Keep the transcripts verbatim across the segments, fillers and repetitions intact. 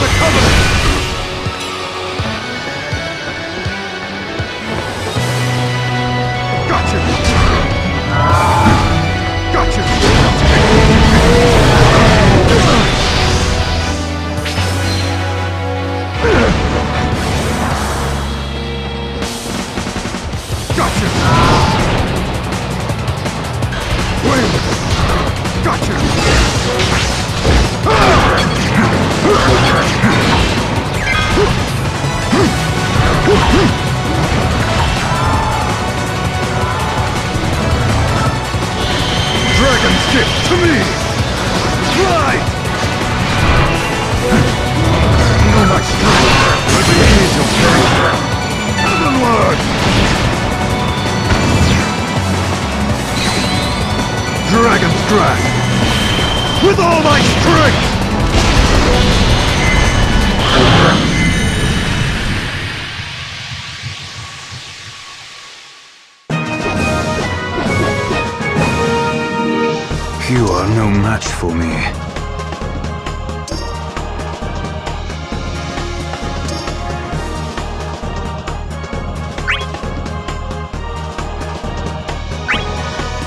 the Covenant! Gotcha! Gotcha! Gotcha! Wait! Gotcha! Dragon's gift to me! Right! Know my strength with the age of danger! Heavenward! Dragon's Drag! With all my strength! You are no match for me.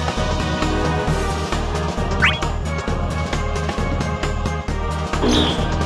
You